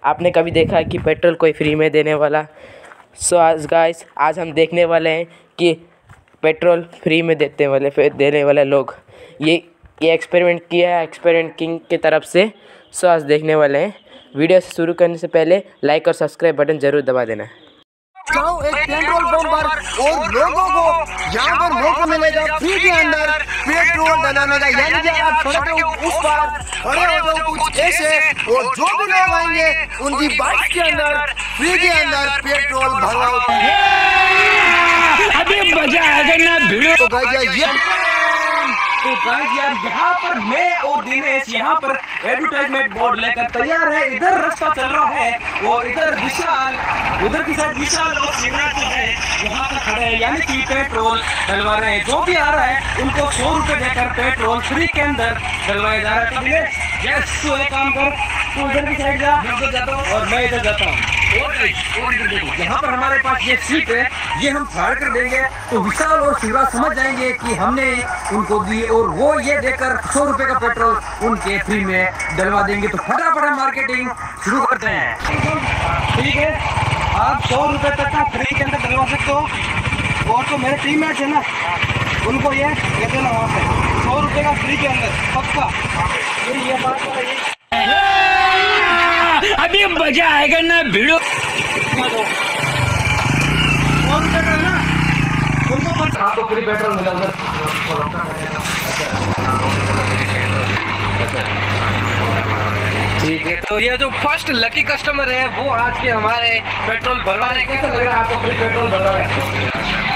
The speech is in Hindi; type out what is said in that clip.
आपने कभी देखा है कि पेट्रोल कोई फ्री में देने वाला? सो आज हम देखने वाले हैं कि पेट्रोल फ्री में देने वाले लोग ये एक्सपेरिमेंट किया है एक्सपेरिमेंट किंग की तरफ से। सो आज देखने वाले हैं। वीडियो से शुरू करने से पहले लाइक और सब्सक्राइब बटन जरूर दबा देना। एक पेट्रोल पंप पर और लोगों को यहाँ पर मौका मिलेगा फ्री के अंदर पेट्रोल डलाने का, यानी कि आप सड़क के उस पार खड़े हो जाओ कुछ ऐसे, और जो भी लोग आएंगे उनकी बाइक के अंदर फ्री के अंदर पेट्रोल भरवाओ। अभी मजा आएगा ना भिड़ो। तो गाइस यार यहाँ पर मैं और दिनेश यहाँ पर एडवर्टाइजमेंट बोर्ड लेकर तैयार है। इधर रास्ता चल रहा है और इधर विशाल, उधर की साइड विशाल और शिवराज जो है यहाँ पर खड़े हैं, यानी कि पेट्रोल डलवा रहे हैं। जो भी आ रहा है उनको 100 रुपए देकर पेट्रोल फ्री के अंदर डलवाया जा रहा है। तो दिनेश यस, तू एक काम कर, तू उधर की साइड जा, मैं उधर जाता हूँ और मैं इधर जाता हूँ। यहाँ पर हमारे पास ये सीट है, ये हम फाड़ कर देंगे तो विशाल और शिवराज समझ जाएंगे कि हमने उनको दी, और वो ये देकर 100 रुपए का पेट्रोल उनके फ्री में डलवा देंगे। तो फटाफट मार्केटिंग शुरू करते हैं। ठीक है, आप 100 रुपए तक का फ्री के अंदर डलवा सकते हो, और तो मेरे टीममेट्स है ना, उनको ये देना वहाँ पे 100 रुपए का फ्री के अंदर पक्का। ये बात अभी मजा आएगा ना भिड़ो। 100 रुपए का ना उनको आपको फ्री पेट्रोल मिला उधर। ठीक है, तो ये जो फर्स्ट लकी कस्टमर है वो आज के हमारे पेट्रोल भरवा रहे हैं। कैसा लग रहा है आपको फ्री पेट्रोल भरवा रहे हैं?